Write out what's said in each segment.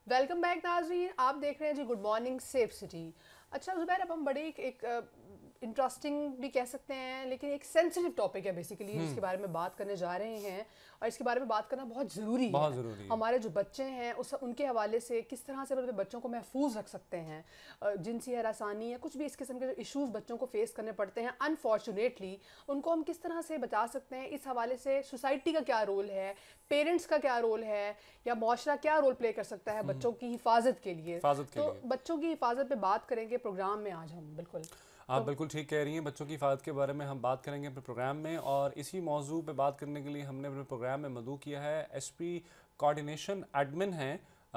Welcome back नाजरीन, आप देख रहे हैं जी गुड मॉर्निंग सेफ सिटी। अच्छा ज़ुबैर, अब हम बड़े एक इंटरेस्टिंग भी कह सकते हैं लेकिन एक सेंसिटिव टॉपिक है बेसिकली जिसके बारे में बात करने जा रहे हैं। और इसके बारे में बात करना बहुत ज़रूरी बहुत है। ज़रूरी है। हमारे जो बच्चे हैं उस उनके हवाले से किस तरह से अपने बच्चों को महफूज रख सकते हैं। जिनसी हरासानी या कुछ भी इस किस्म के जो इश्यूज़ बच्चों को फेस करने पड़ते हैं अनफॉर्चुनेटली, उनको हम किस तरह से बचा सकते हैं। इस हवाले से सोसाइटी का क्या रोल है, पेरेंट्स का क्या रोल है, या मुआशरा क्या रोल प्ले कर सकता है बच्चों की हिफाजत के लिए। हिफाजत के तो लिए बच्चों की हिफाजत पे बात करेंगे प्रोग्राम में आज हम, बिल्कुल। आप तो बिल्कुल ठीक कह रही हैं। बच्चों की हिफाजत के बारे में हम बात करेंगे अपने प्रोग्राम में, और इसी मौजू पे बात करने के लिए हमने अपने प्रोग्राम में मदऊ किया है एसपी कोऑर्डिनेशन एडमिन हैं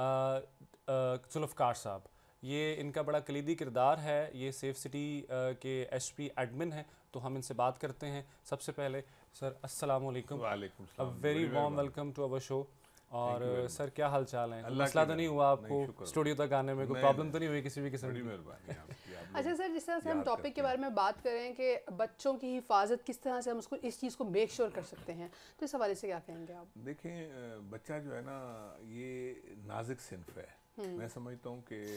जुल्फ़कार साहब। ये इनका बड़ा कलीदी किरदार है, ये सेफ सिटी के एसपी एडमिन हैं। तो हम इनसे बात करते हैं। सबसे पहले सर अस्सलाम वालेकुम, वालेकुम अ सलाम, वेरी बड़ी वार्म मेहरबानी। Welcome to our show. और thank you very sir much. क्या हाल चाल है? कोई अल्लाह मसला की तो नहीं रहमत। हुआ नहीं, आपको शुक्र स्टूडियो तक आने में? कोई नहीं प्रॉब्लम नहीं, तो नहीं हुई किसी भी किस्म बड़ी की? मेहरबानी आपकी, आप अच्छा लोग सर, जिस तरह से हम याद टॉपिक के करते हैं। बारे में बात कर रहे हैं कि बच्चों की हिफाजत किस तरह से हम उसको इस चीज़ को मेक श्योर कर सकते हैं, तो इस हवाले से क्या कहेंगे आप? देखें, बच्चा जो है ना, ये नाजुक सिनफ है। मैं समझता हूँ कि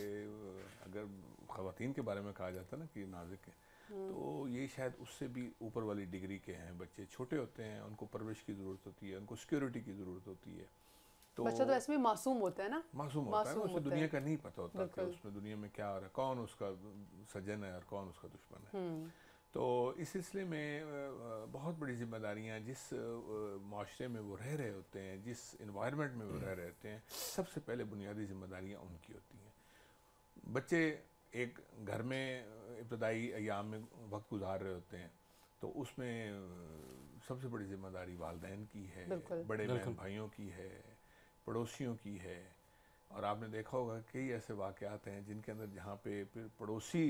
अगर ख़वातीन के बारे में कहा जाता है ना कि नाजुक है, तो ये शायद उससे भी ऊपर वाली डिग्री के हैं। बच्चे छोटे होते हैं, उनको परवरिश की ज़रूरत होती है, उनको सिक्योरिटी की ज़रूरत होती है। तो बच्चा तो ऐसे भी मासूम होता है ना। मासूम होता है ना, मासूम उसे होता दुनिया है, का नहीं पता होता कि बिल्कुल। उसमें दुनिया में क्या हो रहा है, कौन उसका सजन है और कौन उसका दुश्मन है। तो इस सिलसिले में बहुत बड़ी जिम्मेदारियां जिस माशरे में वो रह रहे होते हैं, जिस इन्वायरमेंट में वो रह रहे होते हैं, सबसे पहले बुनियादी जिम्मेदारियां उनकी होती हैं। बच्चे एक घर में इब्तदाई अयाम में वक्त गुजार रहे होते हैं, तो उसमें सबसे बड़ी जिम्मेदारी वालिदैन की है, बिल्कुल। बड़े बहन बिल्कुल। भाइयों की है, पड़ोसियों की है। और आपने देखा होगा कई ऐसे वाक़यात हैं जिनके अंदर जहाँ पे फिर पड़ोसी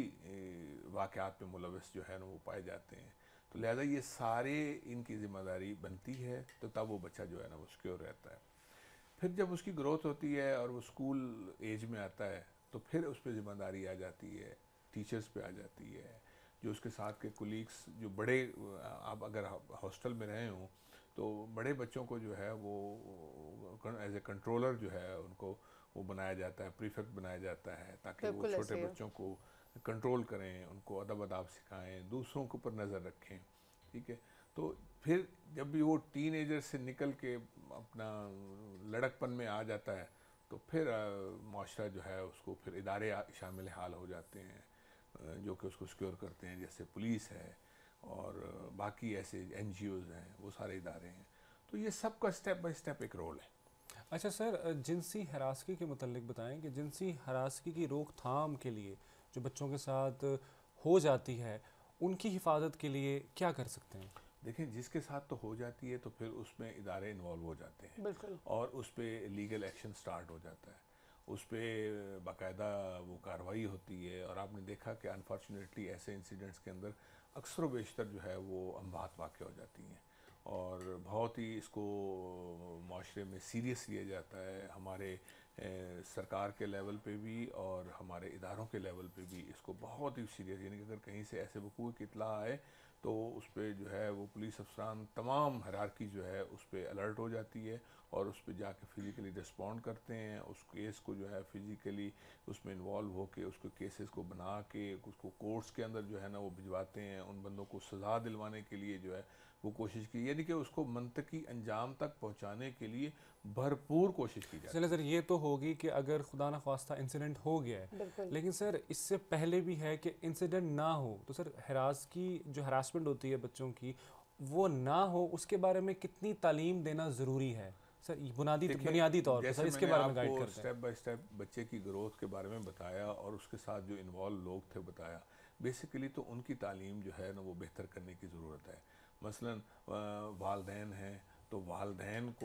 वाक़यात पे मुलविस जो है ना वो पाए जाते हैं। तो लिहाजा ये सारे इनकी ज़िम्मेदारी बनती है, तो तब वो बच्चा जो है ना वो सिक्योर रहता है। फिर जब उसकी ग्रोथ होती है और वो स्कूल एज में आता है, तो फिर उस पर ज़िम्मेदारी आ जाती है, टीचर्स पे आ जाती है, जो उसके साथ के कुलीग्स जो बड़े, आप अगर हॉस्टल में रहे हों तो बड़े बच्चों को जो है वो एज ए कंट्रोलर जो है उनको वो बनाया जाता है, प्रीफेक्ट बनाया जाता है, ताकि वो बिल्कुल छोटे ऐसे ही है। बच्चों को कंट्रोल करें, उनको अदब अदाब सिखाएं, दूसरों के ऊपर नज़र रखें। ठीक है। तो फिर जब भी वो टीनेजर से निकल के अपना लड़कपन में आ जाता है, तो फिर माशरा जो है उसको फिर इदारे शामिल हाल हो जाते हैं, जो कि उसको सिक्योर करते हैं, जैसे पुलिस है और बाकी ऐसे NGOs हैं, वो सारे इदारे हैं। तो ये सबका स्टेप बाय स्टेप एक रोल है। अच्छा सर, जिनसी हरासगी के मुतल्लिक बताएं कि जिनसी हरासगी की रोकथाम के लिए जो बच्चों के साथ हो जाती है, उनकी हिफाजत के लिए क्या कर सकते हैं? देखें, जिसके साथ तो हो जाती है तो फिर उसमें इदारे इन्वॉल्व हो जाते हैं बिल्कुल। और उस पर लीगल एक्शन स्टार्ट हो जाता है, उस पर बाकायदा वो कार्रवाई होती है। और आपने देखा कि अनफॉर्चुनेटली ऐसे इंसिडेंट्स के अंदर अक्सर व बेशतर जो है वो अमवात वाक़ हो जाती हैं, और बहुत ही इसको माशरे में सीरियस लिया जाता है। हमारे सरकार के लेवल पे भी और हमारे इदारों के लेवल पे भी इसको बहुत ही सीरियस, यानी कि अगर कहीं से ऐसे वकूअ की इत्तला आए तो उस पर जो है वो पुलिस अफसरान तमाम हायरार्की जो है उस पर अलर्ट हो जाती है और उस पर जाके फ़िज़िकली रिस्पॉन्ड करते हैं। उस केस को जो है फ़िज़िकली उसमें इन्वॉल्व होके उसको केसेस को बना के उसको कोर्ट्स के अंदर जो है ना वो भिजवाते हैं। उन बंदों को सज़ा दिलवाने के लिए जो है वो कोशिश की, यानी कि उसको मंतकी अंजाम तक पहुँचाने के लिए भरपूर कोशिश की चले जाती सर, है। ये तो होगी कि अगर खुदा न खास्ता इंसिडेंट हो गया है, बिल्कुल। लेकिन सर इससे पहले भी है कि इंसिडेंट ना हो, तो सर हरास की जो हरासमेंट होती है बच्चों की, वो ना हो उसके बारे में कितनी तालीम देना ज़रूरी है सर? ये बुनियादी देखिए, तौर पे सर जैसे इसके मैंने बारे में गाइड आपको करते हैं। स्टेप बाय स्टेप बच्चे की ग्रोथ के बारे में बताया और उसके साथ जो इन्वॉल्व लोग थे बताया, बेसिकली तो उनकी तालीम जो है ना वो बेहतर करने की ज़रूरत है। मसलन वालदैन हैं, तो वालदैन को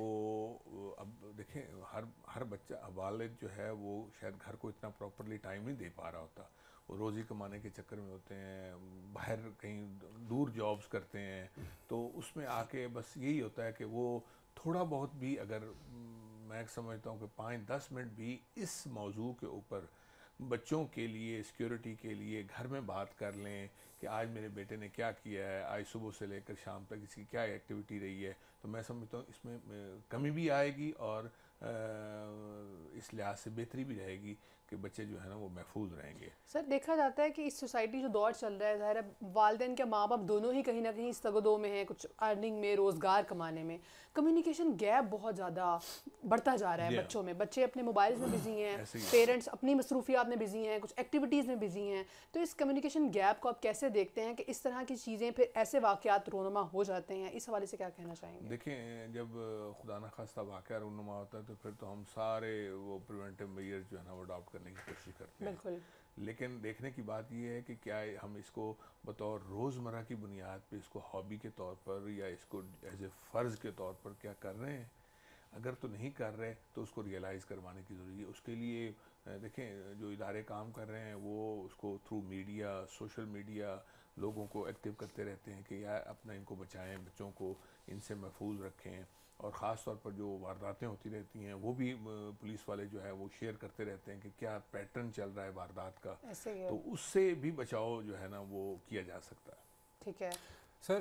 अब देखें, हर हर बच्चा वालिद जो है वो शायद घर को इतना प्रॉपरली टाइम नहीं दे पा रहा होता। वो रोज़ी कमाने के चक्कर में होते हैं, बाहर कहीं दूर जॉब्स करते हैं, तो उसमें आके बस यही होता है कि वो थोड़ा बहुत भी अगर मैं समझता हूँ कि 5-10 मिनट भी इस मौजू के ऊपर बच्चों के लिए, सिक्योरिटी के लिए घर में बात कर लें कि आज मेरे बेटे ने क्या किया है, आज सुबह से लेकर शाम तक इसकी क्या एक्टिविटी रही है, तो मैं समझता हूँ इसमें कमी भी आएगी और इस लिहाज से बेहतरी भी रहेगी कि बच्चे जो है ना वो महफूज रहेंगे। सर देखा जाता है कि इस सोसाइटी जो दौर चल रहा है, ज़ाहिर है वालिदैन के माँ बाप दोनों ही कहीं ना कहीं इस तगदो में हैं, कुछ अर्निंग में, रोज़गार कमाने में। कम्युनिकेशन गैप बहुत ज़्यादा बढ़ता जा रहा है बच्चों में। बच्चे अपने मोबाइल्स में बिजी हैं, पेरेंट्स अपनी मसरूफियात में बिजी हैं, कुछ एक्टिविटीज़ में बिजी हैं। तो इस कम्युनिकेशन गैप को आप कैसे देखते हैं कि इस तरह की चीज़ें फिर ऐसे वाक़यात रोनुमा हो जाते हैं? इस हवाले से क्या कहना चाहेंगे? देखें, जब खुदा न खास्ता वाक़या रूनुमा होता है तो फिर तो हम सारे वो प्रिवेंटिव मेजर्स जो है ना वो अडॉप्ट करने की कोशिश करते हैं। बिल्कुल। लेकिन देखने की बात यह है कि क्या हम इसको बतौर रोज़मर्रा की बुनियाद पे इसको हॉबी के तौर पर या इसको एज ए फ़र्ज़ के तौर पर क्या कर रहे हैं। अगर तो नहीं कर रहे तो उसको रियलाइज़ करवाने की ज़रूरी है। उसके लिए देखें, जो इदारे काम कर रहे हैं वो उसको थ्रू मीडिया, सोशल मीडिया लोगों को एक्टिव करते रहते हैं कि यार अपना इनको बचाएं, बच्चों को इनसे महफूज रखें। और ख़ास तौर पर जो वारदातें होती रहती हैं वो भी पुलिस वाले जो है वो शेयर करते रहते हैं कि क्या पैटर्न चल रहा है वारदात का, तो उससे भी बचाव जो है ना वो किया जा सकता है। ठीक है सर,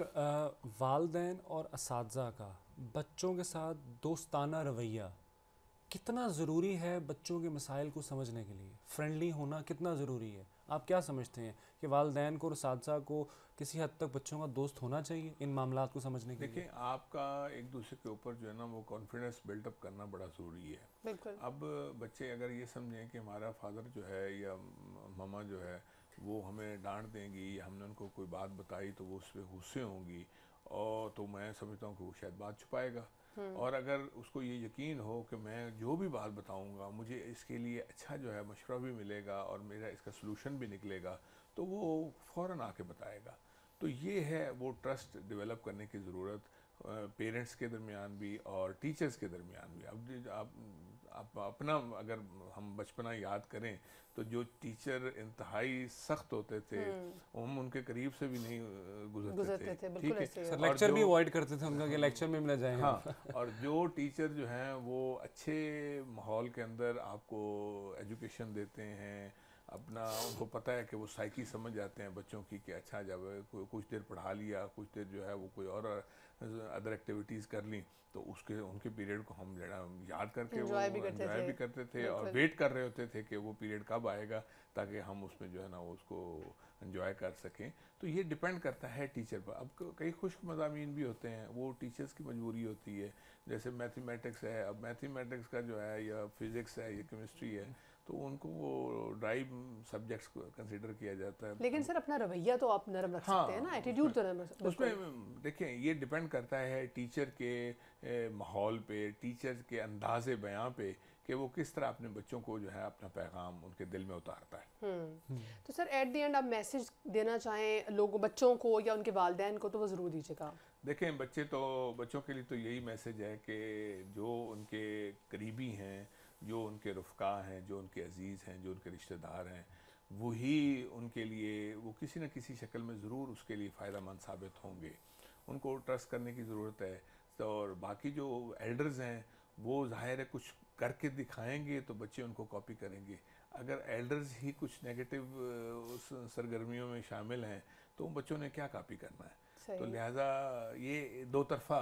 वालिदैन और असातिज़ा का बच्चों के साथ दोस्ताना रवैया कितना ज़रूरी है बच्चों के मसाइल को समझने के लिए? फ्रेंडली होना कितना ज़रूरी है? आप क्या समझते हैं कि वालिदैन को और असातिज़ा को किसी हद तक बच्चों का दोस्त होना चाहिए इन मामलात को समझने के लिए? देखिए, आपका एक दूसरे के ऊपर जो है ना वो कॉन्फिडेंस बिल्डअप करना बड़ा ज़रूरी है। बिल्कुल। अब बच्चे अगर ये समझें कि हमारा फादर जो है या ममा जो है वो हमें डांट देंगी या हमने उनको कोई बात बताई तो वो उस पर गुस्से होंगी, और तो मैं समझता हूँ कि वो शायद बात छुपाएगा। और अगर उसको ये यकीन हो कि मैं जो भी बात बताऊंगा मुझे इसके लिए अच्छा जो है मशवरा भी मिलेगा और मेरा इसका सलूशन भी निकलेगा, तो वो फ़ौरन आके बताएगा। तो ये है वो ट्रस्ट डेवलप करने की ज़रूरत पेरेंट्स के दरमियान भी और टीचर्स के दरमियान भी। अब आप अपना अगर हम बचपना याद करें तो जो टीचर इंतहाई सख्त होते थे हम उनके करीब से भी नहीं गुजरते थे। ठीक है सर, लेक्चर भी अवॉइड करते थे उनका कि लेक्चर में मिल जाए। हाँ, और जो टीचर जो हैं वो अच्छे माहौल के अंदर आपको एजुकेशन देते हैं, अपना उनको पता है कि वो साइकी समझ जाते हैं बच्चों की कि अच्छा जब कुछ देर पढ़ा लिया, कुछ देर जो है वो कोई और अदर एक्टिविटीज़ कर ली, तो उसके उनके पीरियड को हम याद करके वो एंजॉय भी करते थे और वेट कर रहे होते थे कि वो पीरियड कब आएगा ताकि हम उसमें जो है ना उसको एंजॉय कर सकें। तो ये डिपेंड करता है टीचर पर। अब कई खुश्क मज़ामीन भी होते हैं, वो टीचर्स की मजबूरी होती है। जैसे मैथमेटिक्स है, अब मैथमेटिक्स का जो है या फिज़िक्स है या केमिस्ट्री है, तो उनको वो ड्राइव सब्जेक्ट्स को कंसिडर किया जाता है। लेकिन सर अपना रवैया तो आप नरम रख सकते हैं ना, एटीट्यूड तो नरम रख सकते हैं। उसमें देखें ये डिपेंड करता है टीचर के माहौल पे, टीचर के अंदाज़े बयां पे कि वो किस तरह अपने बच्चों को जो है अपना पैगाम उनके दिल में उतारता है। तो सर एट द एंड आप मैसेज देना चाहें लोगों, बच्चों को या उनके वालिदैन को, तो वो ज़रूर दीजिएगा। देखें, बच्चों के लिए तो यही मैसेज है कि जो उनके करीबी हैं, जो उनके रुफ़का हैं, जो उनके अजीज़ हैं, जो उनके रिश्तेदार हैं, वही उनके लिए वो किसी न किसी शक्ल में ज़रूर उसके लिए फ़ायदेमंद साबित होंगे। उनको ट्रस्ट करने की ज़रूरत है। और बाकी जो एल्डर्स हैं वो ज़ाहिर है कुछ करके दिखाएंगे तो बच्चे उनको कॉपी करेंगे। अगर एल्डर्स ही कुछ नेगेटिव उस सरगर्मियों में शामिल हैं तो उन बच्चों ने क्या कॉपी करना है। तो लिहाजा ये दो तरफ़ा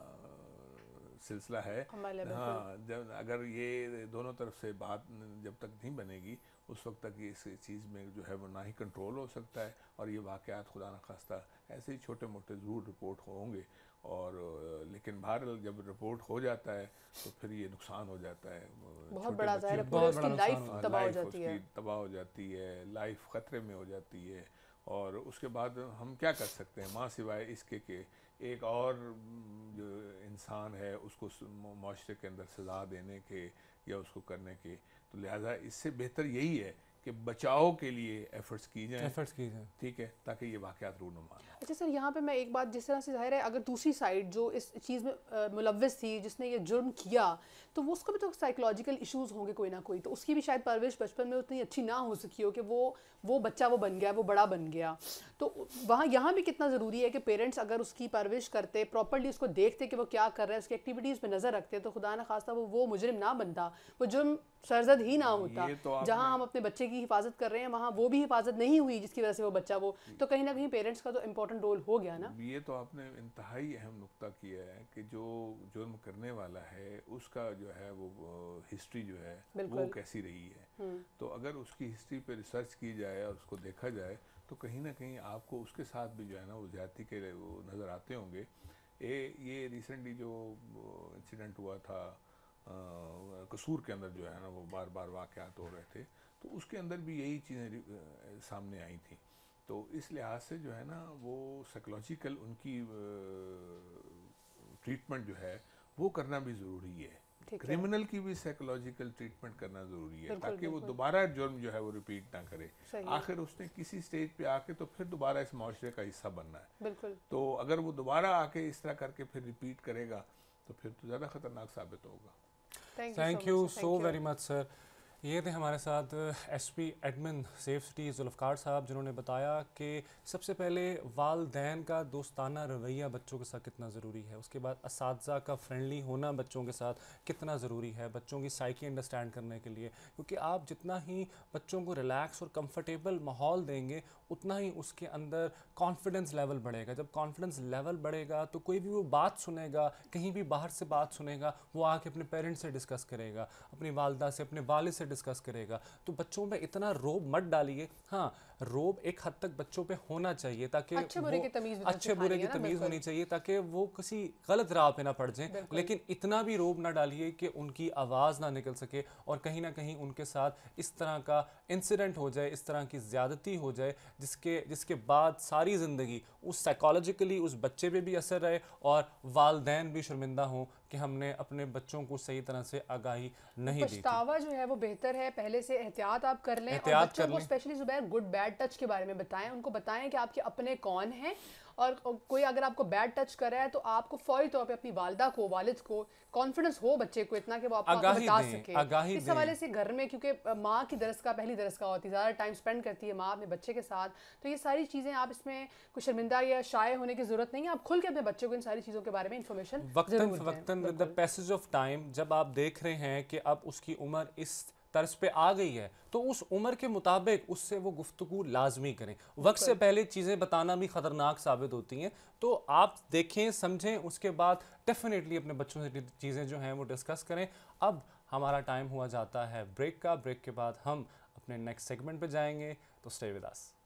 सिलसिला है। हाँ, जब अगर ये दोनों तरफ से बात जब तक नहीं बनेगी उस वक्त तक इस चीज़ में जो है वो ना ही कंट्रोल हो सकता है और ये वाक़यात खुदा न खास्ता ऐसे ही छोटे मोटे ज़रूर रिपोर्ट होंगे। और लेकिन बहरहाल जब रिपोर्ट हो जाता है तो फिर ये नुकसान हो जाता है, बहुत बड़ा, ज़ाहिर है पूरी उसकी लाइफ तबाह हो जाती है, लाइफ ख़तरे में हो जाती है। और उसके बाद हम क्या कर सकते हैं माँ सिवाय इसके कि एक और जो इंसान है उसको माशरे के अंदर सज़ा देने के या उसको करने के। तो लिहाजा इससे बेहतर यही है कि बचाव के लिए एफर्ट्स की जाए, ठीक है, ताकि ये वाक़यात रूनुमा। अच्छा सर, यहाँ पे मैं एक बात, जिस तरह से ज़ाहिर है अगर दूसरी साइड जो इस चीज़ में मुलव्वस थी, जिसने ये जुर्म किया, तो वो उसको भी तो साइकोलॉजिकल इश्यूज़ होंगे कोई ना कोई, तो उसकी भी शायद परवरिश बचपन में उतनी अच्छी ना हो सकी हो कि वो बच्चा वो बन गया, वो बड़ा बन गया। तो वहाँ यहाँ भी कितना ज़रूरी है कि पेरेंट्स अगर उसकी परवरिश करते, प्रॉपर्ली उसको देखते कि वो क्या कर रहा है, उसकी एक्टिविटीज़ पर नज़र रखते, तो खुदा न खास्ता वो मुजरिम ना बनता, वो जुर्म सरजद ही ना होता। जहाँ हम अपने बच्चे की की हिफाजत कर रहे हैं वहाँ वो भी हिफाजत नहीं हुई जिसकी वजह से वो बच्चा वो, तो कहीं ना कहीं पेरेंट्स का तो इम्पोर्टेंट रोल हो गया ना। ये तो आपने इंतहाई अहम नुक्ता किया है कि जो जुर्म करने वाला है उसका जो है वो हिस्ट्री जो है वो कैसी रही है। तो अगर उसकी हिस्ट्री पे रिसर्च की जाए और उसको देखा जाए तो कहीं ना कहीं आपको उसके साथ भी जो है ना वो ज्यादती के वो नज़र आते होंगे। ये रिसेंटली जो इंसिडेंट हुआ था कसूर के अंदर जो है ना वो बार बार वाक़यात हो रहे थे, तो उसके अंदर भी यही चीज़ें सामने आई थी। तो इस लिहाज से जो है ना वो साइकोलॉजिकल उनकी ट्रीटमेंट जो है वो करना भी ज़रूरी है। क्रिमिनल की भी साइकोलॉजिकल ट्रीटमेंट करना ज़रूरी है ताकि वो दोबारा जुर्म जो है वो रिपीट ना करे। आखिर उसने किसी स्टेज पे आके तो फिर दोबारा इस माशरे का हिस्सा बनना है। बिल्कुल। तो अगर वो दोबारा आके इस तरह करके फिर रिपीट करेगा तो फिर तो ज़्यादा ख़तरनाक साबित होगा। Thank you so very much sir. ये थे हमारे साथ SP admin safe city Zulfiqar साहब, जिन्होंने बताया कि सबसे पहले वालदैन का दोस्ताना रवैया बच्चों के साथ कितना ज़रूरी है, उसके बाद असातिज़ा का फ्रेंडली होना बच्चों के साथ कितना ज़रूरी है बच्चों की साइकी अंडरस्टैंड करने के लिए, क्योंकि आप जितना ही बच्चों को रिलैक्स और कंफर्टेबल माहौल देंगे उतना ही उसके अंदर कॉन्फिडेंस लेवल बढ़ेगा। जब कॉन्फिडेंस लेवल बढ़ेगा तो कोई भी वो बात सुनेगा, कहीं भी बाहर से बात सुनेगा, वो आके अपने पेरेंट्स से डिस्कस करेगा, अपनी वालदा से, अपने वालिद से डिस्कस करेगा। तो बच्चों में इतना रोब मत डालिए। हाँ, रोब एक हद तक बच्चों पे होना चाहिए ताकि अच्छे बुरे की तमीज़ होनी चाहिए ताकि वो किसी गलत राह पे ना पड़ जाएं, लेकिन इतना भी रोब ना डालिए कि उनकी आवाज़ ना निकल सके और कहीं ना कहीं उनके साथ इस तरह का इंसिडेंट हो जाए, इस तरह की ज़्यादती हो जाए जिसके बाद सारी ज़िंदगी उस साइकोलॉजिकली उस बच्चे पे भी असर रहे और वालदैन भी शर्मिंदा हों कि हमने अपने बच्चों को सही तरह से आगाही नहीं दी। पछतावा जो है वो बेहतर है, पहले से एहतियात आप कर लें और बच्चों को specially Zubair good bad touch के बारे में बताएं, उनको बताएं कि आपके अपने कौन हैं और कोई अगर आपको बैड टच कर रहा है तो आपको फौरी तौर पे अपनी वालदा को, वालिद को कॉन्फिडेंस हो बच्चे को इतना कि वो आपको बता सके। इस हवाले से घर में, क्योंकि माँ की दरस का पहली दरस का होती है, ज़्यादा टाइम स्पेंड करती है माँ अपने बच्चे के साथ, तो ये सारी चीज़ें आप इसमें कुछ शर्मिंदा या शाये होने की ज़रूरत नहीं है। आप खुल के अपने बच्चे को इन सारी चीज़ों के बारे में इंफॉर्मेशन वक्तन with the passage of time जब आप देख रहे हैं कि अब उसकी उम्र इस तर्ज पे आ गई है तो उस उम्र के मुताबिक उससे वो गुफ्तगू लाजमी करें। वक्त से पहले चीज़ें बताना भी ख़तरनाक साबित होती हैं, तो आप देखें समझें, उसके बाद डेफिनेटली अपने बच्चों से चीज़ें जो हैं वो डिस्कस करें। अब हमारा टाइम हुआ जाता है ब्रेक का। ब्रेक के बाद हम अपने नेक्स्ट सेगमेंट पे जाएंगे, तो स्टे विद अस।